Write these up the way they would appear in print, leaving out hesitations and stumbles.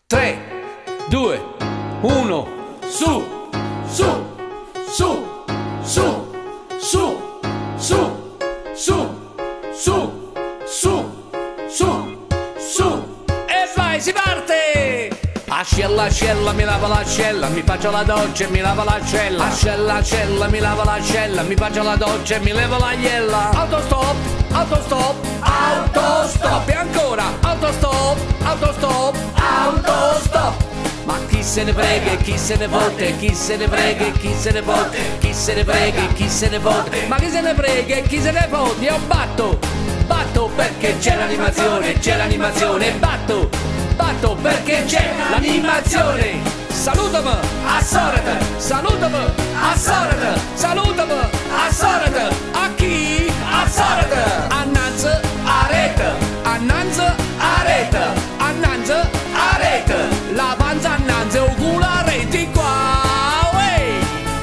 3, 2, 1, su, su, su, su, su, su, su, su, su, su, su, e vai, si parte! Ascella, ascella, mi lava l'ascella, mi faccio la doccia e mi lava l'ascella. Ascella, ascella, mi lava l'ascella, mi faccio la doccia e mi levo la iella. Autostop, autostop, autostop. E ancora, autostop, autostop, autostop. Ma chi se ne frega e chi se ne fotte, chi se ne frega e chi se ne fotte, chi se ne frega e chi se ne fotte. Ma chi se ne frega e chi se ne fotte? Io batto, batto perché c'è l'animazione, batto, batto perché c'è l'animazione. Salutami, assorata, salutami, assorata, salutami, assorata. A chi? Assorata. Annanzi, areta, annanzi, areta, annanzi, areta. La panza annanzi, o culo areti qua, uè.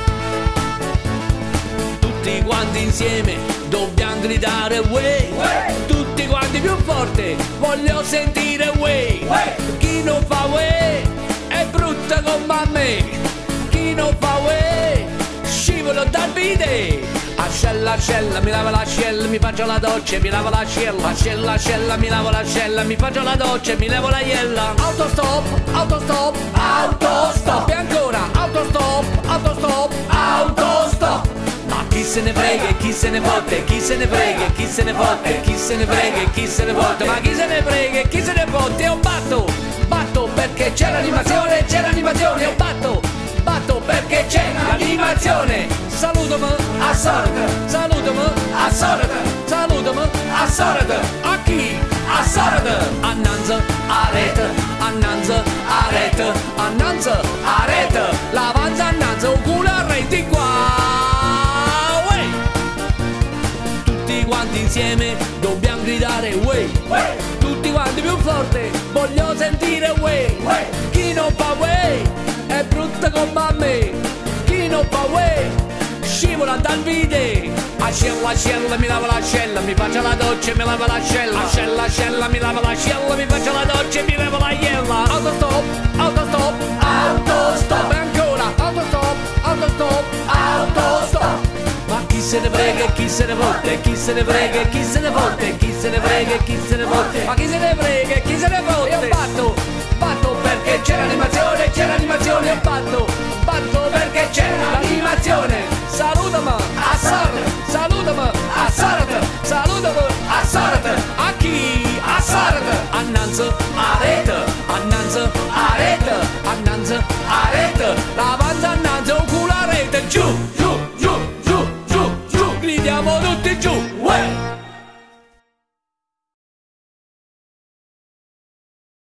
Tutti quanti insieme dobbiamo gridare uè. Tutti quanti più forte, voglio sentire uè. Chi non fa uè è brutta come me. Chi non fa uè scivolo dal bide. Ascella, ascella, mi lava l'ascella, mi faccio la doccia e mi lavo l'ascella. Ascella, ascella, mi lavo l'ascella, mi faccio la doccia e mi levo la iella. Autostop, autostop, autostop. E ancora, autostop, autostop, autostop. Ma chi se ne frega e chi se ne fotte, chi se ne frega e chi se ne fotte, chi se ne frega e chi se ne fotte. Ma chi se ne frega e chi se ne fotte? Io batto, batto perché c'è l'animazione, io batto, batto perché c'è l'animazione. Salutami, assorata, salutami, assorata, salutami, assorata. A chi? Assorata. Annanzi, areta, annanzi, areta, annanzi, areta. La panza annanzi, o culo arreti qua. Uè. Tutti quanti insieme dobbiamo gridare uè. Tutti quanti più forte, voglio sentire uè. Chi non fa uè è brutta come me. Chi non fa uè scivola dal vide. Ascella, ascella, mi lavo l'ascella, mi faccio la doccia e mi lavo l'ascella. Ascella, ascella, mi lavo l'ascella, mi faccio la doccia e mi levo la iella. Autostop, autostop, autostop. E ancora, autostop, autostop, autostop. Ma chi se ne frega e chi se ne fotte, chi se ne frega e chi se ne fotte, chi se ne frega e chi se ne fotte. Ma chi se ne frega e chi se ne fotte? Io batto, batto perché c'è l'animazione, io batto, batto perché c'è l'animazione. Salutami, assorata, salutami, assorata, salutami, assorata. A chi? Assorata. Annanzi, areta, annanzi, areta, annanzi,